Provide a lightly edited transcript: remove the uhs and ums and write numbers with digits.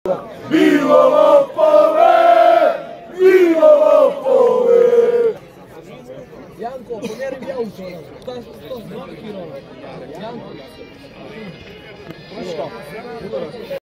Viva lopove! Viva lopove! Janko, pomjeri mi auto, to blokirano. Janko.